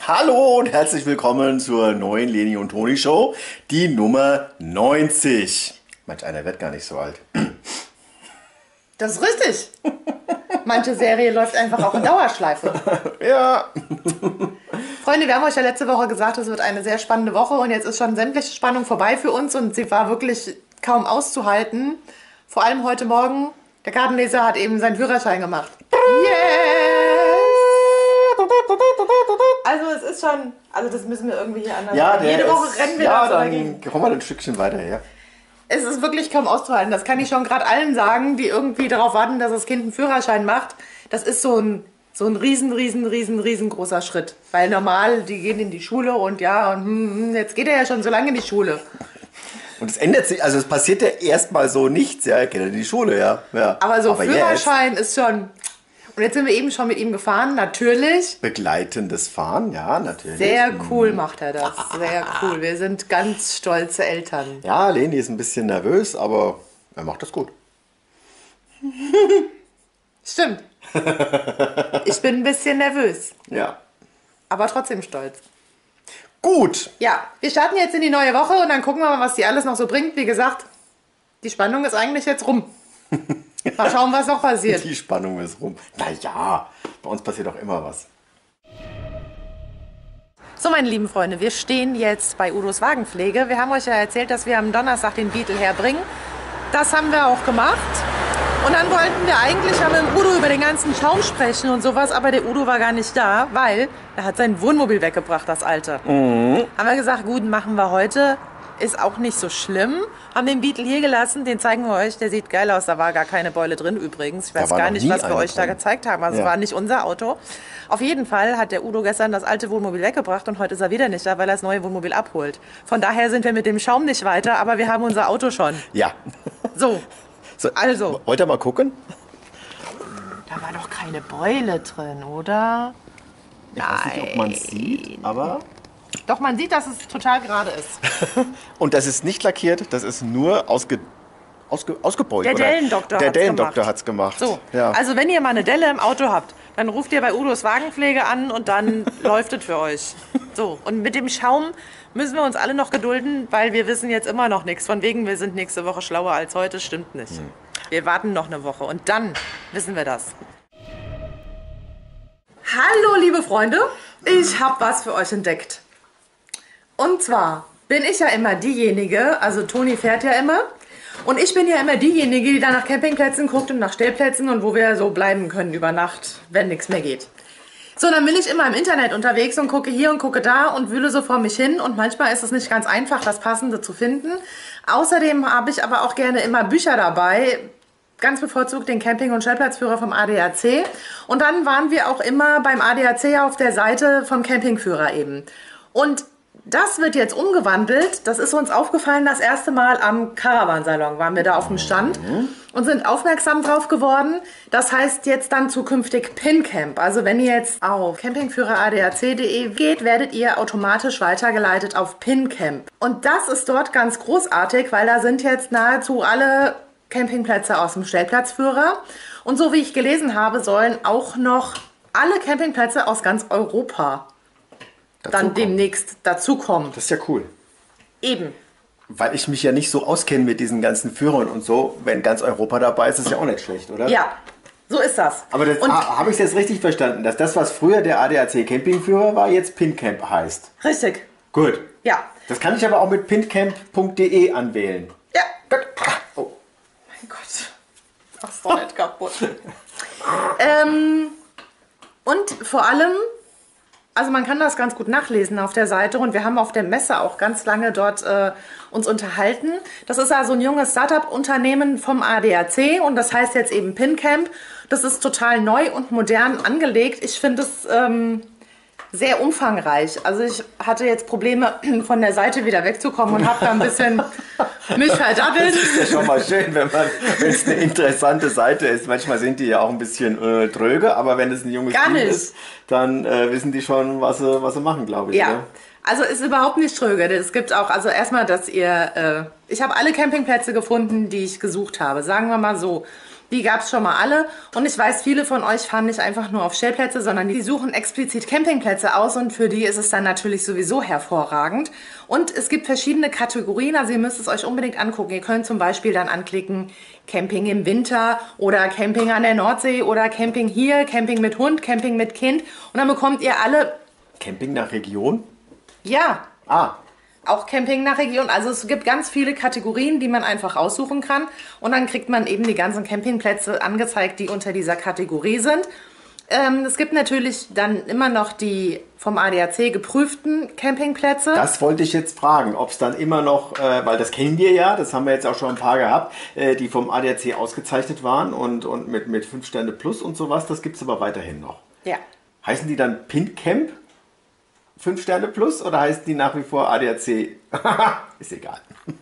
Hallo und herzlich willkommen zur neuen Leni und Toni Show, die Nummer 90. Manch einer wird gar nicht so alt. Das ist richtig. Manche Serie läuft einfach auch in Dauerschleife. Ja. Freunde, wir haben euch ja letzte Woche gesagt, es wird eine sehr spannende Woche und jetzt ist schon sämtliche Spannung vorbei für uns und sie war wirklich kaum auszuhalten. Vor allem heute Morgen, der Kartenleser hat eben seinen Führerschein gemacht. Yes! Also es ist schon, also das müssen wir irgendwie hier anders machen. Jede Woche rennen wir da so dagegen. Dann kommen wir ein Stückchen weiter her. Es ist wirklich kaum auszuhalten. Das kann ich schon gerade allen sagen, die irgendwie darauf warten, dass das Kind einen Führerschein macht. Das ist so ein riesengroßer Schritt. Weil normal, die gehen in die Schule und jetzt geht er ja schon so lange in die Schule. Und es ändert sich, also es passiert ja erstmal so nichts, ja, er geht in die Schule, ja. Aber Führerschein ist schon... Und jetzt sind wir eben schon mit ihm gefahren, natürlich. Begleitendes Fahren, ja, natürlich. Sehr cool macht er das, sehr cool. Wir sind ganz stolze Eltern. Ja, Leni ist ein bisschen nervös, aber er macht das gut. Stimmt. Ich bin ein bisschen nervös. Ja. Aber trotzdem stolz. Gut. Ja, wir starten jetzt in die neue Woche und dann gucken wir mal, was die alles noch so bringt. Wie gesagt, die Spannung ist eigentlich jetzt rum. Mal schauen, was noch passiert. Die Spannung ist rum. Naja, bei uns passiert auch immer was. So, meine lieben Freunde, wir stehen jetzt bei Udos Wagenpflege. Wir haben euch ja erzählt, dass wir am Donnerstag den Beetle herbringen. Das haben wir auch gemacht. Und dann wollten wir eigentlich mit dem Udo über den ganzen Schaum sprechen und sowas, aber der Udo war gar nicht da, weil er hat sein Wohnmobil weggebracht, das alte. Haben wir gesagt, gut, machen wir heute. Ist auch nicht so schlimm. Haben den Beetle hier gelassen, den zeigen wir euch. Der sieht geil aus, da war gar keine Beule drin übrigens. Ich weiß gar nicht, was wir euch da gezeigt haben. Also es war nicht unser Auto. Auf jeden Fall hat der Udo gestern das alte Wohnmobil weggebracht und heute ist er wieder nicht da, weil er das neue Wohnmobil abholt. Von daher sind wir mit dem Schaum nicht weiter, aber wir haben unser Auto schon. Ja. So, also. Wollt ihr mal gucken? Da war doch keine Beule drin, oder? Ich weiß nicht, ob man es sieht, aber... Doch, man sieht, dass es total gerade ist. Und das ist nicht lackiert, das ist nur ausgebeugt. Der Dellendoktor hat es gemacht. So, ja. Also wenn ihr mal eine Delle im Auto habt, dann ruft ihr bei Udos Wagenpflege an und dann läuft es für euch. So, und mit dem Schaum müssen wir uns alle noch gedulden, weil wir wissen jetzt immer noch nichts. Von wegen, wir sind nächste Woche schlauer als heute, stimmt nicht. Wir warten noch eine Woche und dann wissen wir das. Hallo, liebe Freunde, ich habe was für euch entdeckt. Und zwar bin ich ja immer diejenige, also Toni fährt ja immer, und ich bin ja immer diejenige, die dann nach Campingplätzen guckt und nach Stellplätzen und wo wir so bleiben können über Nacht, wenn nichts mehr geht. So, dann bin ich immer im Internet unterwegs und gucke hier und gucke da und wühle so vor mich hin und manchmal ist es nicht ganz einfach, das Passende zu finden. Außerdem habe ich aber auch gerne immer Bücher dabei, ganz bevorzugt den Camping- und Stellplatzführer vom ADAC. Und dann waren wir auch immer beim ADAC auf der Seite vom Campingführer eben. Und das wird jetzt umgewandelt. Das ist uns aufgefallen, das erste Mal am Caravansalon waren wir da auf dem Stand und sind aufmerksam drauf geworden. Das heißt jetzt dann zukünftig PinCamp. Also wenn ihr jetzt auf campingführeradac.de geht, werdet ihr automatisch weitergeleitet auf PinCamp. Und das ist dort ganz großartig, weil da sind jetzt nahezu alle Campingplätze aus dem Stellplatzführer. Und so wie ich gelesen habe, sollen auch noch alle Campingplätze aus ganz Europa dann demnächst dazukommen. Das ist ja cool. Eben. Weil ich mich ja nicht so auskenne mit diesen ganzen Führern und so. Wenn ganz Europa dabei ist, ist ja auch nicht schlecht, oder? Ja, so ist das. Aber habe ich es jetzt richtig verstanden, dass das, was früher der ADAC Campingführer war, jetzt PinCamp heißt? Richtig. Gut. Ja. Das kann ich aber auch mit pincamp.de anwählen. Ja. Oh. Mein Gott. Mach's doch nicht kaputt. Und vor allem, also man kann das ganz gut nachlesen auf der Seite und wir haben auf der Messe auch ganz lange dort uns unterhalten. Das ist also ein junges Startup-Unternehmen vom ADAC und das heißt jetzt eben PinCamp. Das ist total neu und modern angelegt. Ich finde es sehr umfangreich. Also ich hatte jetzt Probleme, von der Seite wieder wegzukommen und habe da ein bisschen mich verdattelt. Das ist ja schon mal schön, wenn es eine interessante Seite ist. Manchmal sind die ja auch ein bisschen tröge, aber wenn es ein junges Team ist, dann wissen die schon, was sie machen, glaube ich. Ja, oder? Also ist überhaupt nicht tröge. Es gibt auch, also erstmal, dass ihr, ich habe alle Campingplätze gefunden, die ich gesucht habe. Sagen wir mal so. Die gab es schon mal alle. Und ich weiß, viele von euch fahren nicht einfach nur auf Stellplätze, sondern die suchen explizit Campingplätze aus. Und für die ist es dann natürlich sowieso hervorragend. Und es gibt verschiedene Kategorien, also ihr müsst es euch unbedingt angucken. Ihr könnt zum Beispiel dann anklicken Camping im Winter oder Camping an der Nordsee oder Camping hier, Camping mit Hund, Camping mit Kind. Und dann bekommt ihr alle... Camping nach Region? Ja. Ah. Auch Camping nach Region. Also es gibt ganz viele Kategorien, die man einfach aussuchen kann. Und dann kriegt man eben die ganzen Campingplätze angezeigt, die unter dieser Kategorie sind. Es gibt natürlich dann immer noch die vom ADAC geprüften Campingplätze. Das wollte ich jetzt fragen, ob es dann immer noch, weil das kennen wir ja, das haben wir jetzt auch schon ein paar gehabt, die vom ADAC ausgezeichnet waren und mit 5 Sterne plus und sowas, das gibt es aber weiterhin noch. Ja. Heißen die dann Pincamp 5 Sterne plus oder heißen die nach wie vor ADAC? Ist egal.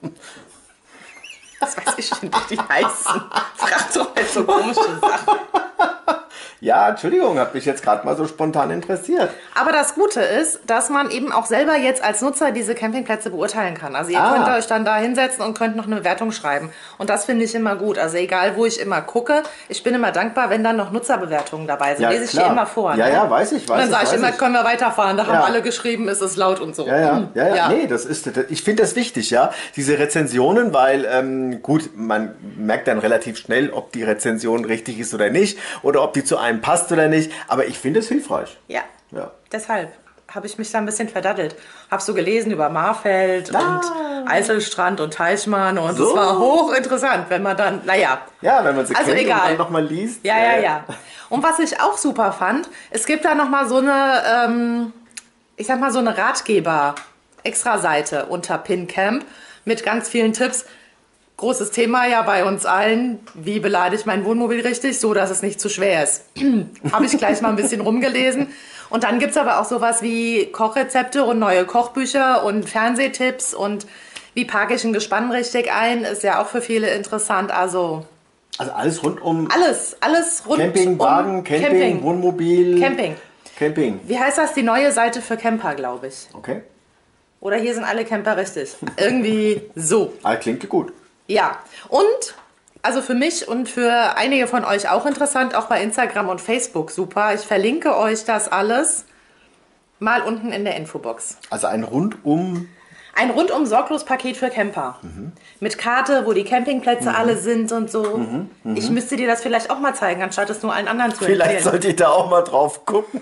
Das weiß ich nicht, wie die heißen. Frag doch nicht so komische Sachen. Ja, Entschuldigung, hat mich jetzt gerade mal so spontan interessiert. Aber das Gute ist, dass man eben auch selber jetzt als Nutzer diese Campingplätze beurteilen kann. Also ihr könnt euch dann da hinsetzen und könnt noch eine Bewertung schreiben. Und das finde ich immer gut. Also egal, wo ich immer gucke, ich bin immer dankbar, wenn dann noch Nutzerbewertungen dabei sind. Ja, lese ich die immer vor. Ja, ne? ja, weiß ich. Und dann sage ich immer, können wir weiterfahren. Da haben alle geschrieben, es ist laut und so. Ja. Nee, ich finde das wichtig, ja. Diese Rezensionen, weil, gut, man merkt dann relativ schnell, ob die Rezension richtig ist oder nicht. Oder ob die zu einem passt oder nicht. Aber ich finde es hilfreich. Ja. Deshalb habe ich mich da ein bisschen verdattelt. Habe so gelesen über Marfeld und Eiselstrand und Teichmann und es war hochinteressant, wenn man dann, Ja, wenn man sie also kennt egal. und dann nochmal liest. Ja. Und was ich auch super fand, es gibt da nochmal so eine, ich sag mal so eine Ratgeber-Extra-Seite unter Pincamp mit ganz vielen Tipps. Großes Thema ja bei uns allen. Wie belade ich mein Wohnmobil richtig, so dass es nicht zu schwer ist? Habe ich gleich mal ein bisschen rumgelesen. Und dann gibt es aber auch sowas wie Kochrezepte und neue Kochbücher und Fernsehtipps und wie parke ich ein Gespann richtig ein, ist ja auch für viele interessant. Also alles rund um... Alles rund Camping, Wagen, um Camping, Wohnmobil... Camping. Wie heißt das? Die neue Seite für Camper, glaube ich. Okay. Oder hier sind alle Camper richtig. Irgendwie so. Klingt gut. Ja, und also für mich und für einige von euch auch interessant, auch bei Instagram und Facebook super. Ich verlinke euch das alles mal unten in der Infobox. Also ein rundum Sorglos-Paket für Camper. Mit Karte, wo die Campingplätze alle sind und so. Ich müsste dir das vielleicht auch mal zeigen, anstatt es nur allen anderen zu empfehlen. Vielleicht sollte ich da auch mal drauf gucken.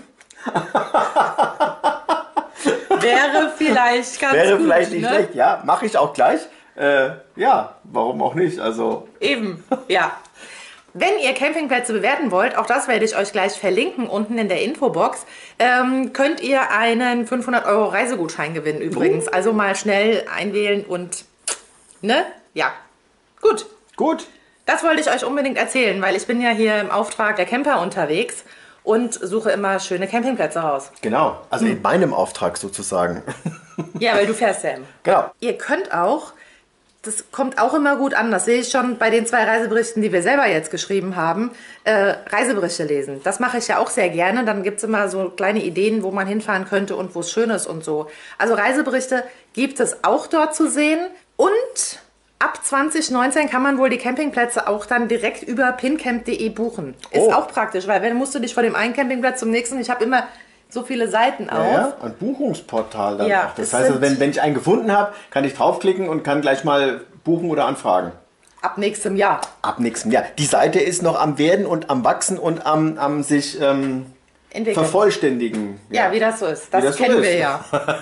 Wäre vielleicht ganz Wäre gut, vielleicht nicht schlecht, ja. Mache ich auch gleich. Ja, warum auch nicht? Also eben, ja. Wenn ihr Campingplätze bewerten wollt, auch das werde ich euch gleich verlinken unten in der Infobox, könnt ihr einen 500 € Reisegutschein gewinnen übrigens. Also mal schnell einwählen und, ne? Ja, gut. Das wollte ich euch unbedingt erzählen, weil ich bin ja hier im Auftrag der Camper unterwegs und suche immer schöne Campingplätze raus. Genau, also in meinem Auftrag sozusagen. Ja, weil du fährst ja immer. Genau. Ihr könnt auch... Das kommt auch immer gut an. Das sehe ich schon bei den 2 Reiseberichten, die wir selber jetzt geschrieben haben. Reiseberichte lesen. Das mache ich ja auch sehr gerne. Dann gibt es immer so kleine Ideen, wo man hinfahren könnte und wo es schön ist und so. Also Reiseberichte gibt es auch dort zu sehen. Und ab 2019 kann man wohl die Campingplätze auch dann direkt über pincamp.de buchen. Ist auch praktisch, weil wenn musst du dich von dem einen Campingplatz zum nächsten... Ich habe immer... so viele Seiten auf. Ja, ein Buchungsportal dann ja, auch. Das heißt, also, wenn ich einen gefunden habe, kann ich draufklicken und kann gleich mal buchen oder anfragen. Ab nächstem Jahr. Ab nächstem Jahr. Die Seite ist noch am Werden und am Wachsen und am sich vervollständigen. Ja, wie das so ist. Das kennen wir ja.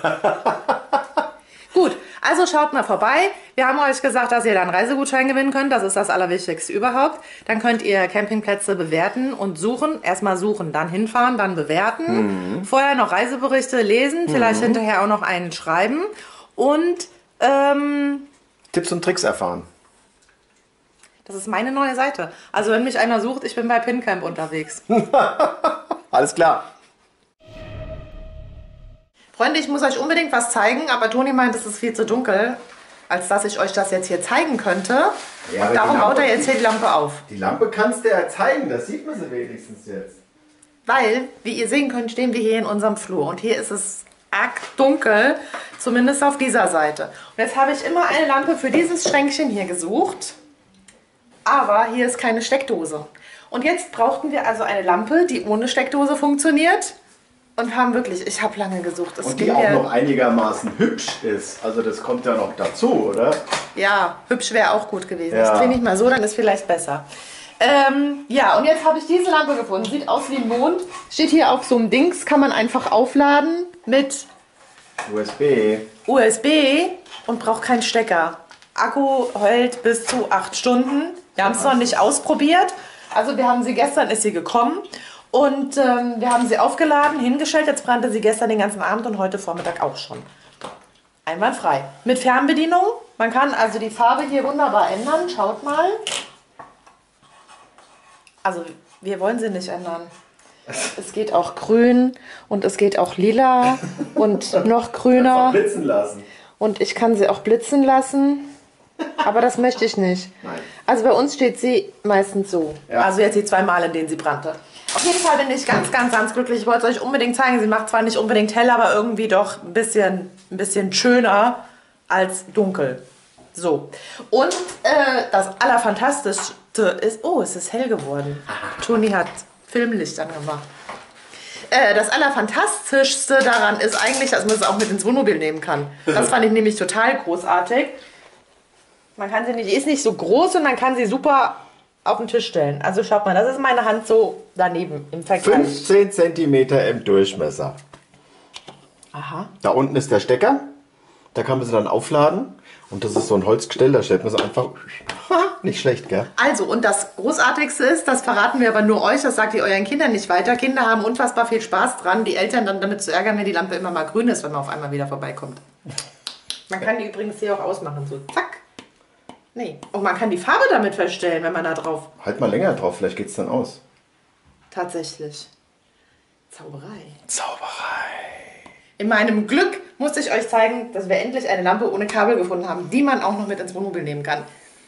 Gut, also schaut mal vorbei. Wir haben euch gesagt, dass ihr dann einen Reisegutschein gewinnen könnt. Das ist das Allerwichtigste überhaupt. Dann könnt ihr Campingplätze bewerten und suchen. Erstmal suchen, dann hinfahren, dann bewerten. Vorher noch Reiseberichte lesen, vielleicht hinterher auch noch einen schreiben. Und Tipps und Tricks erfahren. Das ist meine neue Seite. Also wenn mich einer sucht, ich bin bei Pincamp unterwegs. Alles klar. Freunde, ich muss euch unbedingt was zeigen, aber Toni meint, es ist viel zu dunkel, als dass ich euch das jetzt hier zeigen könnte. Ja, darum baut er jetzt hier die Lampe auf. Die Lampe kannst du ja zeigen, das sieht man sie wenigstens jetzt. Weil, wie ihr sehen könnt, stehen wir hier in unserem Flur und hier ist es arg dunkel, zumindest auf dieser Seite. Und jetzt habe ich immer eine Lampe für dieses Schränkchen hier gesucht. Aber hier ist keine Steckdose. Und jetzt brauchten wir also eine Lampe, die ohne Steckdose funktioniert. Und haben wirklich, ich habe lange gesucht. Und die auch noch einigermaßen hübsch ist. Also das kommt ja noch dazu, oder? Ja, hübsch wäre auch gut gewesen. Ja. Ich drehe nicht mal so, dann ist vielleicht besser. Ja, und jetzt habe ich diese Lampe gefunden. Sieht aus wie ein Mond. Steht hier auf so einem Dings, kann man einfach aufladen mit USB und braucht keinen Stecker. Akku hält bis zu 8 Stunden. Wir haben es noch nicht ausprobiert. Also wir haben sie, gestern ist sie gekommen. Und wir haben sie aufgeladen, hingestellt. Jetzt brannte sie gestern den ganzen Abend und heute Vormittag auch schon. Einwandfrei. Mit Fernbedienung. Man kann also die Farbe hier wunderbar ändern. Schaut mal. Also wir wollen sie nicht ändern. Es geht auch grün und es geht auch lila und noch grüner. Blitzen lassen. Und ich kann sie auch blitzen lassen. Aber das möchte ich nicht. Nein. Also bei uns steht sie meistens so. Ja. Also jetzt die 2 Mal, in denen sie brannte. Auf jeden Fall bin ich ganz, ganz, ganz glücklich. Ich wollte es euch unbedingt zeigen. Sie macht zwar nicht unbedingt hell, aber irgendwie doch ein bisschen schöner als dunkel. So. Und das Allerfantastischste ist... Oh, es ist hell geworden. Toni hat Filmlicht angemacht. Das Allerfantastischste daran ist eigentlich, dass man es auch mit ins Wohnmobil nehmen kann. Das fand ich nämlich total großartig. Man kann sie nicht, die ist nicht so groß und man kann sie super auf den Tisch stellen. Also schaut mal, das ist meine Hand so daneben im Vergleich. 15 cm im Durchmesser. Aha. Da unten ist der Stecker. Da kann man sie dann aufladen. Und das ist so ein Holzgestell, da stellt man sie einfach... Nicht schlecht, gell? Also, und das Großartigste ist, das verraten wir aber nur euch, das sagt ihr euren Kindern nicht weiter. Kinder haben unfassbar viel Spaß dran, die Eltern dann damit zu ärgern, wenn die Lampe immer mal grün ist, wenn man auf einmal wieder vorbeikommt. Man kann die übrigens hier auch ausmachen, so zack. Nee. Und man kann die Farbe damit verstellen, wenn man da drauf... Halt mal länger drauf, vielleicht geht's dann aus. Tatsächlich. Zauberei. Zauberei. In meinem Glück musste ich euch zeigen, dass wir endlich eine Lampe ohne Kabel gefunden haben, die man auch noch mit ins Wohnmobil nehmen kann.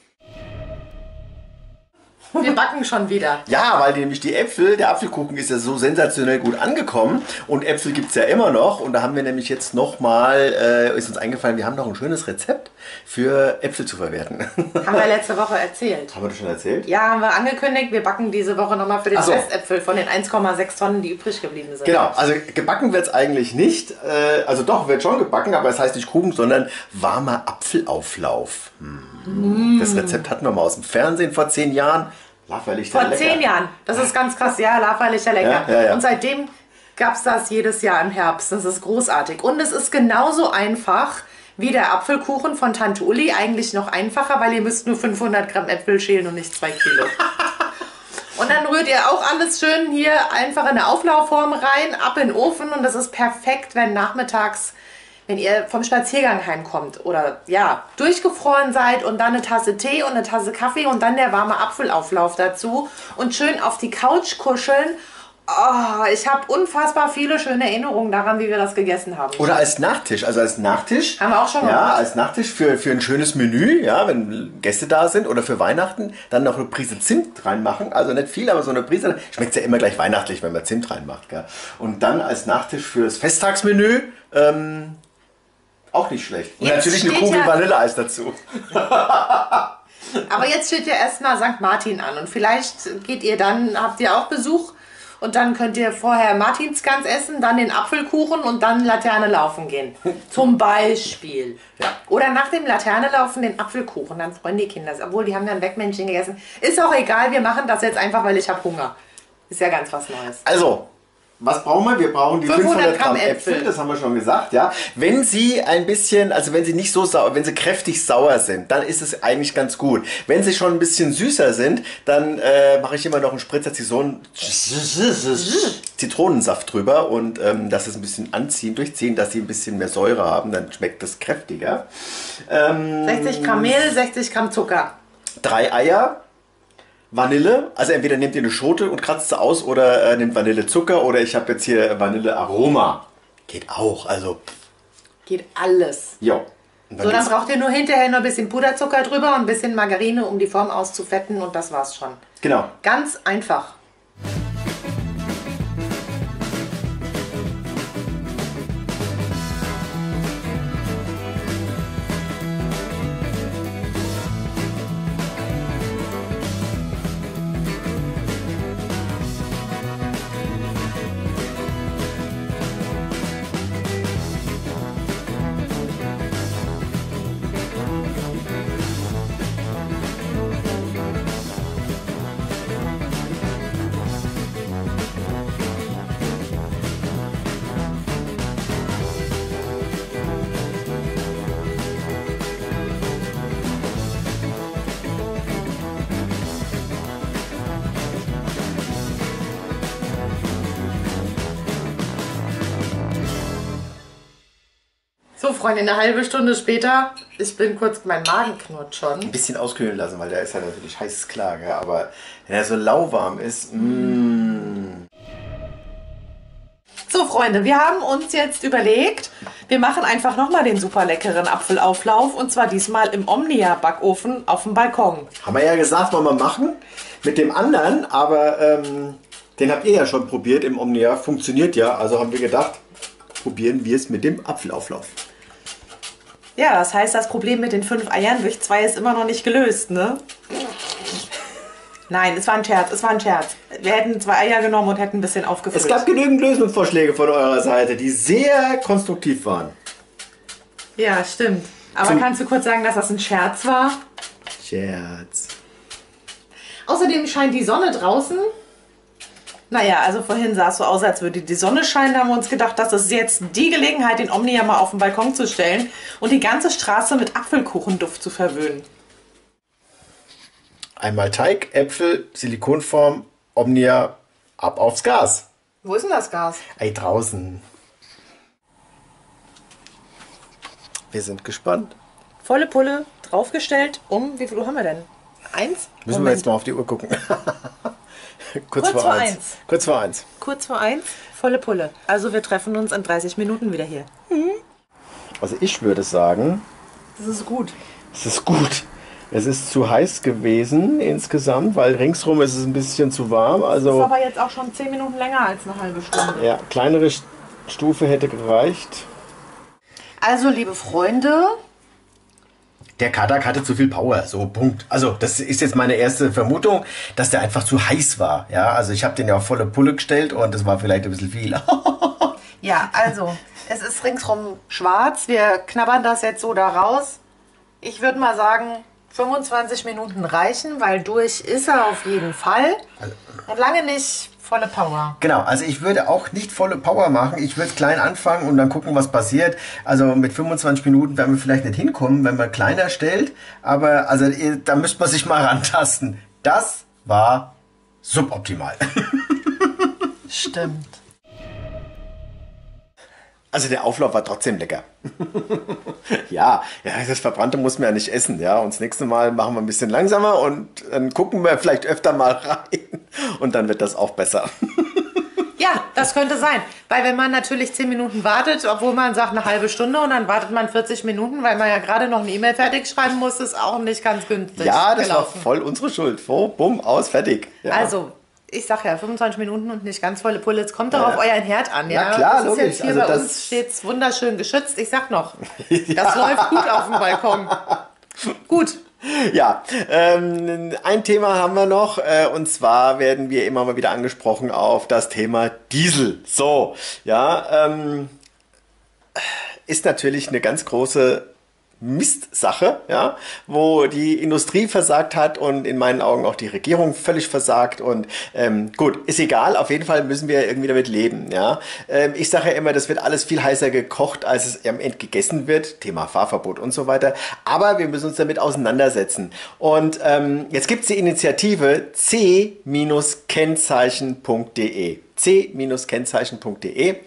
Wir backen schon wieder. Ja, weil nämlich der Apfelkuchen ist ja so sensationell gut angekommen und Äpfel gibt es ja immer noch und da haben wir nämlich jetzt nochmal, ist uns eingefallen, wir haben noch ein schönes Rezept für Äpfel zu verwerten. Haben wir letzte Woche erzählt. Haben wir das schon erzählt? Ja, haben wir angekündigt, wir backen diese Woche nochmal für den Restäpfel von den 1,6 Tonnen, die übrig geblieben sind. Genau, also gebacken wird es eigentlich nicht, also doch, wird schon gebacken, aber es heißt nicht Kuchen, sondern warmer Apfelauflauf. Das Rezept hatten wir mal aus dem Fernsehen vor 10 Jahren. Laferlichter lecker. Vor 10 Jahren. Das ist ganz krass. Ja, Laferlichter lecker. Ja. Und seitdem gab es das jedes Jahr im Herbst. Das ist großartig. Und es ist genauso einfach wie der Apfelkuchen von Tante Uli. Eigentlich noch einfacher, weil ihr müsst nur 500 Gramm Äpfel schälen und nicht 2 Kilo. Und dann rührt ihr auch alles schön hier einfach in eine Auflaufform rein, ab in den Ofen. Und das ist perfekt, wenn nachmittags... Wenn ihr vom Spaziergang heimkommt oder ja, durchgefroren seid und dann eine Tasse Tee und eine Tasse Kaffee und dann der warme Apfelauflauf dazu und schön auf die Couch kuscheln. Oh, ich habe unfassbar viele schöne Erinnerungen daran, wie wir das gegessen haben. Oder als Nachtisch. Also als Nachtisch. Haben wir auch schon gemacht. Ja, als Nachtisch für ein schönes Menü, ja, wenn Gäste da sind oder für Weihnachten, dann noch eine Prise Zimt reinmachen. Also nicht viel, aber so eine Prise. Schmeckt ja immer gleich weihnachtlich, wenn man Zimt reinmacht. Gell? Und dann als Nachtisch fürs Festtagsmenü, auch nicht schlecht. Und jetzt natürlich eine Kugel Vanilleeis dazu. Aber jetzt steht ja erstmal St. Martin an und vielleicht geht ihr dann, habt ihr auch Besuch und dann könnt ihr vorher Martinsgans essen, dann den Apfelkuchen und dann Laterne laufen gehen. Zum Beispiel. Ja. Oder nach dem Laterne laufen den Apfelkuchen, dann freuen die Kinder. Obwohl, die haben dann Wegmännchen gegessen. Ist auch egal, wir machen das jetzt einfach, weil ich habe Hunger. Ist ja ganz was Neues. Also, was brauchen wir? Wir brauchen die 500 Gramm Äpfel, das haben wir schon gesagt, ja. Wenn sie ein bisschen, also wenn sie nicht so sauer, wenn sie kräftig sauer sind, dann ist es eigentlich ganz gut. Wenn sie schon ein bisschen süßer sind, dann mache ich immer noch einen Spritzer Zitronensaft drüber und dass es ein bisschen durchziehen, dass sie ein bisschen mehr Säure haben, dann schmeckt das kräftiger. 60 Gramm Mehl, 60 Gramm Zucker. 3 Eier. Vanille, also entweder nehmt ihr eine Schote und kratzt sie aus oder nehmt Vanillezucker oder ich habe jetzt hier Vanillearoma. Geht auch, also. Geht alles. Jo. So, dann braucht ihr nur hinterher noch ein bisschen Puderzucker drüber und ein bisschen Margarine, um die Form auszufetten und das war's schon. Genau. Ganz einfach. So, Freunde, eine halbe Stunde später, ich bin kurz, mein Magen knurrt schon. Ein bisschen auskühlen lassen, weil der ist ja natürlich heiß, ist klar, gell? Aber wenn er so lauwarm ist, So, Freunde, wir haben uns jetzt überlegt, wir machen einfach nochmal den super leckeren Apfelauflauf und zwar diesmal im Omnia-Backofen auf dem Balkon. haben wir ja gesagt, wollen wir machen mit dem anderen, aber den habt ihr ja schon probiert im Omnia, funktioniert ja, also haben wir gedacht, probieren wir es mit dem Apfelauflauf. Ja, das heißt, das Problem mit den 5 Eiern durch 2 ist immer noch nicht gelöst, ne? Nein, es war ein Scherz, es war ein Scherz. Wir hätten 2 Eier genommen und hätten ein bisschen aufgefüllt. Es gab genügend Lösungsvorschläge von eurer Seite, die sehr konstruktiv waren. Ja, stimmt. Aber kannst du kurz sagen, dass das ein Scherz war? Scherz. Außerdem scheint die Sonne draußen. Naja, also vorhin sah es so aus, als würde die Sonne scheinen. Da haben wir uns gedacht, das ist jetzt die Gelegenheit, den Omnia mal auf den Balkon zu stellen und die ganze Straße mit Apfelkuchenduft zu verwöhnen. Einmal Teig, Äpfel, Silikonform, Omnia, ab aufs Gas. Wo ist denn das Gas? Ey, draußen. Wir sind gespannt. Volle Pulle, draufgestellt wie viel Uhr haben wir denn? 1? Müssen wir jetzt mal auf die Uhr gucken. Kurz vor 1. Kurz vor 1. Kurz vor 1, volle Pulle. Also wir treffen uns in 30 Minuten wieder hier. Also ich würde sagen, Das ist gut. es ist gut. Es ist zu heiß gewesen insgesamt, weil ringsrum ist es ein bisschen zu warm. Das ist Also aber jetzt auch schon 10 Minuten länger als eine halbe Stunde. ja, kleinere Stufe hätte gereicht. Also, liebe Freunde, Der Kadak hatte zu viel Power, so Punkt. Also das ist jetzt meine erste Vermutung, dass der einfach zu heiß war. Ja, also ich habe den ja auf volle Pulle gestellt und das war vielleicht ein bisschen viel. ja, also, es ist ringsrum schwarz. Wir knabbern das jetzt so da raus. Ich würde mal sagen, 25 Minuten reichen, weil durch ist er auf jeden Fall. Und lange nicht volle Power. Genau, also ich würde auch nicht volle Power machen. Ich würde klein anfangen und dann gucken, was passiert. Also mit 25 Minuten werden wir vielleicht nicht hinkommen, wenn man kleiner stellt. Aber also da müsste man sich mal rantasten. Das war suboptimal. Stimmt. Also der Auflauf war trotzdem lecker. ja, das Verbrannte muss man ja nicht essen. Ja, und das nächste Mal machen wir ein bisschen langsamer und dann gucken wir vielleicht öfter mal rein. Und dann wird das auch besser. Ja, das könnte sein. Weil wenn man natürlich 10 Minuten wartet, obwohl man sagt eine halbe Stunde und dann wartet man 40 Minuten, weil man ja gerade noch eine E-Mail fertig schreiben muss, ist auch nicht ganz günstig Ja, das gelaufen. war voll unsere Schuld. Bumm, aus, fertig. Ja. Also, ich sag ja, 25 Minuten und nicht ganz volle Pulle. Es kommt doch auf euren Herd an, ja? Ja, klar, das ist logisch. jetzt hier Also bei das- uns steht's wunderschön geschützt. Ich sag noch, das läuft gut auf dem Balkon. Gut. Ja, ein Thema haben wir noch und zwar werden wir immer mal wieder angesprochen auf das Thema Diesel. So, ja, ist natürlich eine ganz große Mistsache, ja, wo die Industrie versagt hat und in meinen Augen auch die Regierung völlig versagt und gut, ist egal, auf jeden Fall müssen wir irgendwie damit leben, ja. Ich sage ja immer, das wird alles viel heißer gekocht, als es am Ende gegessen wird, Thema Fahrverbot und so weiter, aber wir müssen uns damit auseinandersetzen und jetzt gibt es die Initiative c-kennzeichen.de c-kennzeichen.de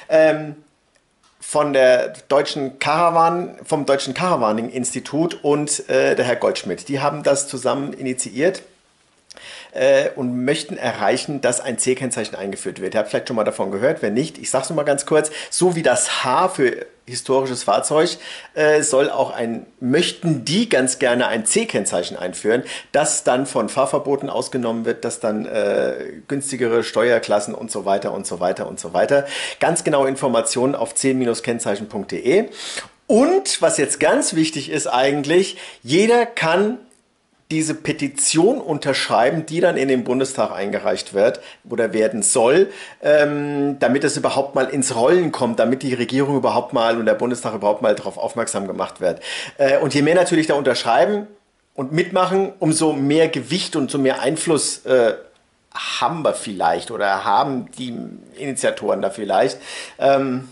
vom Deutschen Caravaning-Institut und der Herr Goldschmidt. Die haben das zusammen initiiert und möchten erreichen, dass ein C-Kennzeichen eingeführt wird. Ihr habt vielleicht schon mal davon gehört, wenn nicht, ich sage es nur mal ganz kurz, so wie das H für historisches Fahrzeug möchten die ganz gerne ein C-Kennzeichen einführen, das dann von Fahrverboten ausgenommen wird, das dann günstigere Steuerklassen und so weiter und so weiter und so weiter. Ganz genaue Informationen auf c-kennzeichen.de. Und was jetzt ganz wichtig ist eigentlich, jeder kann diese Petition unterschreiben, die dann in den Bundestag eingereicht wird oder werden soll, damit es überhaupt mal ins Rollen kommt, damit die Regierung überhaupt mal und der Bundestag überhaupt mal darauf aufmerksam gemacht wird. Und je mehr natürlich da unterschreiben und mitmachen, umso mehr Gewicht und umso mehr Einfluss haben wir vielleicht oder haben die Initiatoren da vielleicht.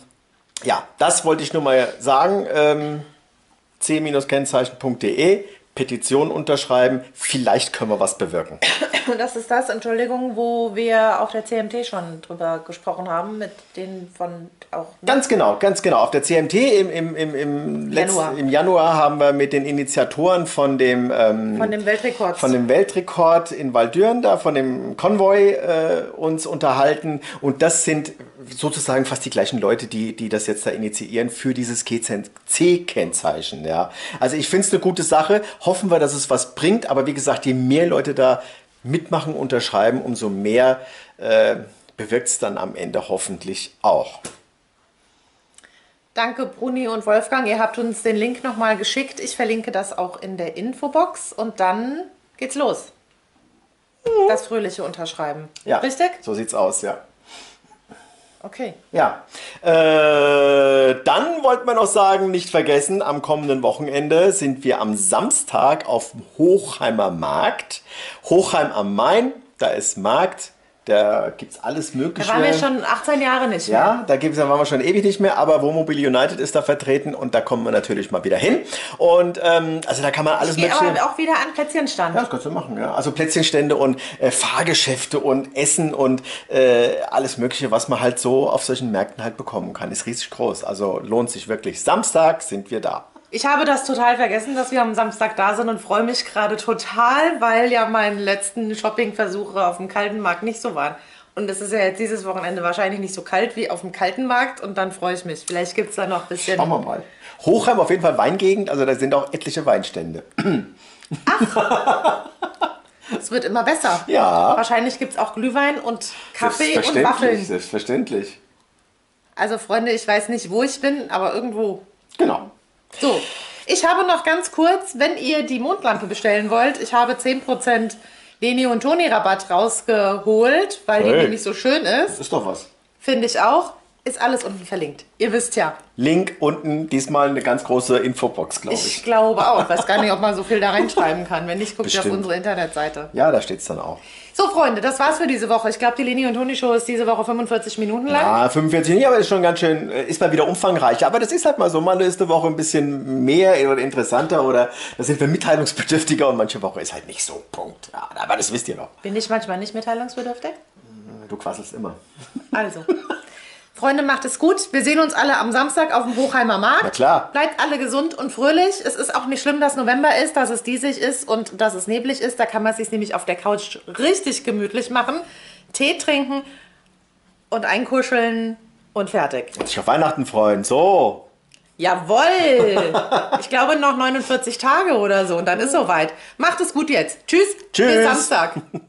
Ja, das wollte ich nur mal sagen. c-kennzeichen.de Petition unterschreiben. Vielleicht können wir was bewirken. Das ist das, Entschuldigung, wo wir auf der CMT schon drüber gesprochen haben, mit denen von auch... Ganz genau. Auf der CMT im Januar haben wir mit den Initiatoren von dem Weltrekord. Von dem Weltrekord in Waldürn, da von dem Konvoi uns unterhalten. Und das sind sozusagen fast die gleichen Leute, die das jetzt da initiieren für dieses C-Kennzeichen. Ja. Also ich finde es eine gute Sache. Hoffen wir, dass es was bringt. Aber wie gesagt, je mehr Leute da mitmachen, unterschreiben, umso mehr bewirkt es dann am Ende hoffentlich auch. Danke Bruni und Wolfgang, ihr habt uns den Link nochmal geschickt. Ich verlinke das auch in der Infobox und dann geht's los. Das fröhliche Unterschreiben. Ja, richtig? So sieht's aus, ja. Okay. Ja, dann wollten wir noch sagen, nicht vergessen, am kommenden Wochenende sind wir am Samstag auf dem Hochheimer Markt. Hochheim am Main, da ist Markt, da gibt es alles Mögliche. Da waren wir schon 18 Jahre nicht mehr. Ja, da waren wir schon ewig nicht mehr, aber Wohnmobil United ist da vertreten und da kommen wir natürlich mal wieder hin. Und also da kann man alles Mögliche... aber auch wieder an Plätzchenstand. Ja, das kannst du machen, ja. Also Plätzchenstände und Fahrgeschäfte und Essen und alles Mögliche, was man halt so auf solchen Märkten halt bekommen kann. Ist riesig groß, also lohnt sich wirklich. Samstag sind wir da. Ich habe das total vergessen, dass wir am Samstag da sind und freue mich gerade total, weil ja meine letzten Shoppingversuche auf dem kalten Markt nicht so waren. Und es ist ja jetzt dieses Wochenende wahrscheinlich nicht so kalt wie auf dem kalten Markt und dann freue ich mich. Vielleicht gibt es da noch ein bisschen... Schauen wir mal. Hochheim auf jeden Fall Weingegend, also da sind auch etliche Weinstände. Es wird immer besser. Ja. Wahrscheinlich gibt es auch Glühwein und Kaffee und Waffeln. Selbstverständlich. Also Freunde, ich weiß nicht, wo ich bin, aber irgendwo. Genau. So, ich habe noch ganz kurz, wenn ihr die Mondlampe bestellen wollt, ich habe 10% Leni und Toni Rabatt rausgeholt, weil die nämlich so schön ist. Ist doch was. Finde ich auch. Ist alles unten verlinkt. Ihr wisst ja. Link unten, diesmal eine ganz große Infobox, glaube ich. Ich glaube auch. Ich weiß gar nicht, ob man so viel da reinschreiben kann. Wenn nicht, guckt ihr auf unsere Internetseite. Ja, da steht es dann auch. So, Freunde, das war's für diese Woche. Ich glaube, die Leni und Toni Show ist diese Woche 45 Minuten lang. Ja, 45 nicht, aber ist schon ganz schön, ist mal wieder umfangreich. Aber das ist halt mal so. Mal ist eine Woche ein bisschen mehr oder interessanter oder da sind wir mitteilungsbedürftiger und manche Woche ist halt nicht so. Punkt. Ja, aber das wisst ihr noch. Bin ich manchmal nicht mitteilungsbedürftig? Du quasselst immer. Also. Freunde, macht es gut. Wir sehen uns alle am Samstag auf dem Hochheimer Markt. Na klar. Bleibt alle gesund und fröhlich. Es ist auch nicht schlimm, dass November ist, dass es diesig ist und dass es neblig ist. Da kann man es sich nämlich auf der Couch richtig gemütlich machen. Tee trinken und einkuscheln und fertig. Und sich auf Weihnachten freuen. So. Jawohl. Ich glaube noch 49 Tage oder so und dann ist soweit. Macht es gut jetzt. Tschüss. Tschüss. Bis Samstag.